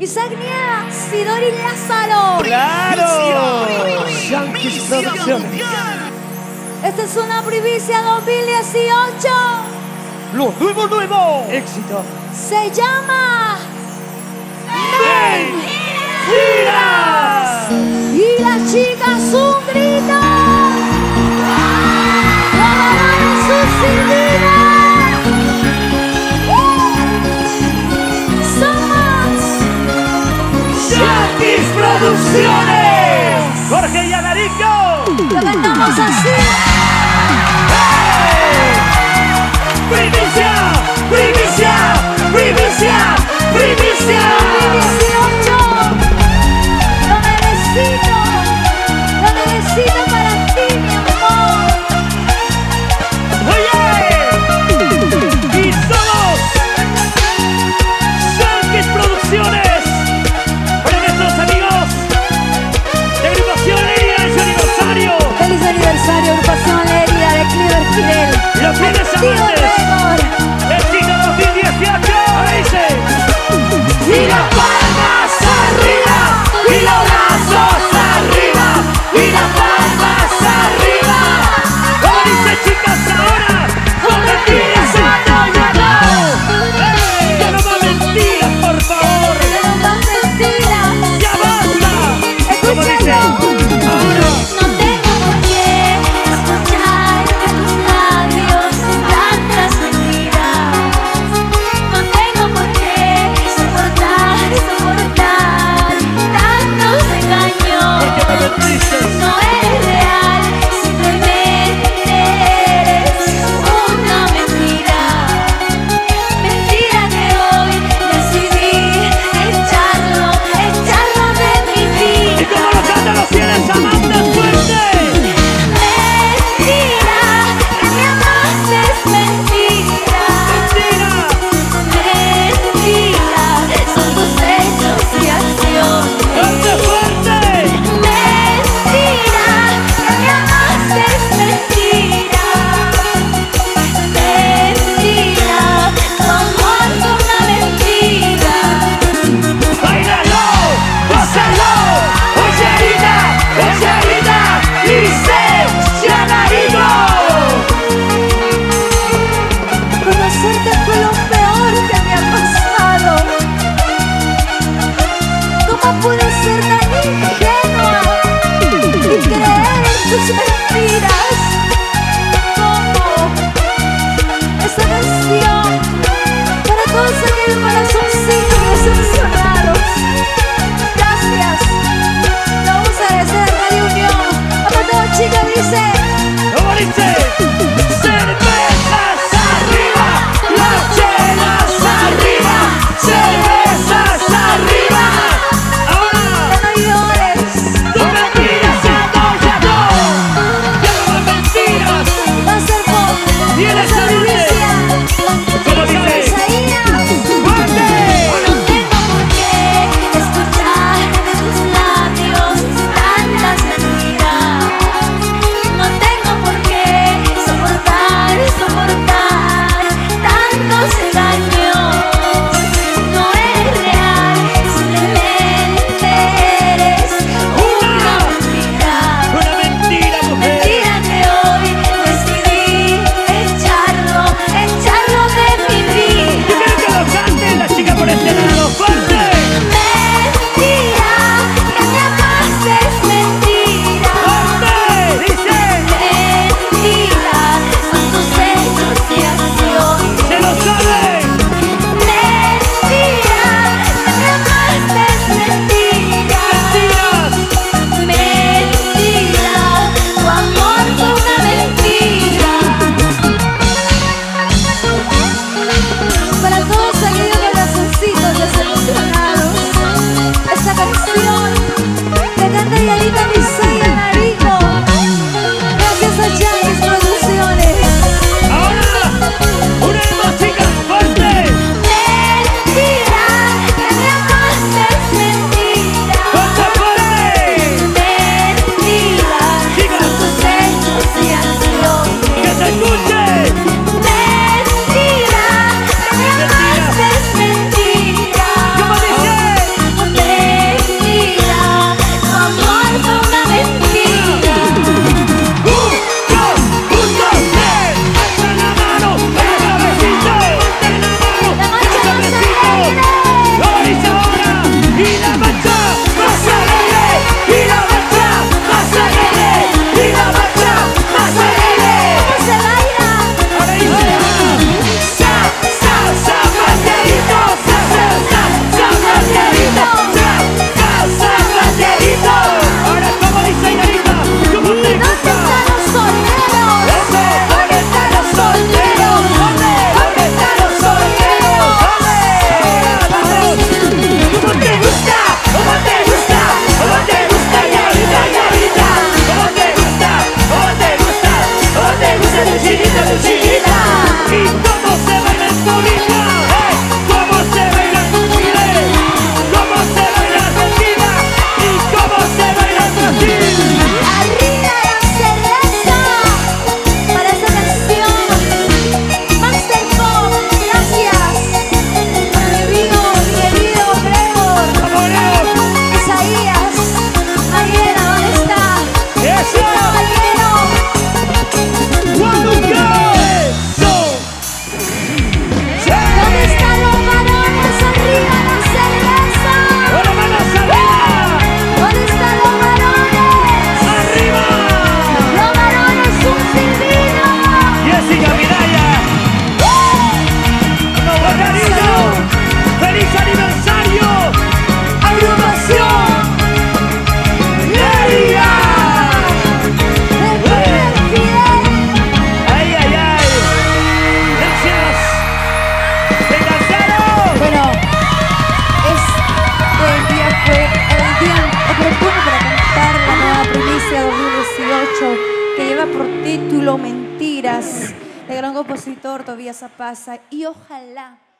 Isaac Nieves y Doris Lázaro. ¡Claro! Yankees Producciones. Esta es una primicia 2018. Lo nuevo. Éxito. Se llama ¡Mentiras! Y las chicas un grito. ¡Todas sus silbidas! Somos Yankees Producciones. Jorge y Alarico. lo cantamos así. ¡Primicia! ¡Primicia! ¡Primicia! ¡Primicia! 18. Lo necesito para ti, mi amor. ¡Oye! Y somos Yankees Producciones para nuestros amigos de Agrupación Lerida de su aniversario. Feliz aniversario, Agrupación Lerida de Cliver Fidel. Los fieles amantes. ¡Éxito 2018! Ahí dice. Y las palmas arriba, y los brazos arriba, y las palmas arriba. Como dice, chicas, ahora, con mentiras ya no. Ya no más mentiras, por favor. No más mentiras. Ya basta. Como dice, Escúchalo. ahora. No tengo por qué escuchar de tus labios tantas mentiras. No tengo por qué soportar tantos engaños. ¿Por qué me mentiste? No eres real, simplemente eres una mentira. Mentira que hoy decidí echarlo de mi vida. Y como lo cantan los fieles amantes, fuerte. Mentira, que me amaste es mentira. Mentira, son tus hechos y acciones. ¡Fuerte, fuerte! Mentira, que me amaste es mentira. Mentira, tu amor fue una mentira. ¡Báilalo! ¡Gózalo! ¡Oye, dice Yanarico! Conocerte fue lo peor que me ha pasado. ¿Cómo pude ser tan ingenua y creer en tus mentiras? ¿Cómo? Esta canción para todos aquellos corazoncitos decepcionados. Gracias. Lo vamos a agradecer a Radio Unión. Para todos, chicas, dice. ¿Cómo dice? ¡Cervezas arriba! ¡Las chelas arriba! ¡Cervezas arriba! ¡Ahora! Ya no llores. ¡No mentiras, ya no! ¡Ya no más mentiras! Va a ser por ¡Y eres esa primicia. ¿Cómo dice? Isaías. ¡Fuerte! No tengo por qué escuchar de tus labios tantas mentiras. No tengo por qué presentar la nueva primicia 2018 que lleva por título Mentiras, del gran compositor Tobías Zapasa. Y ojalá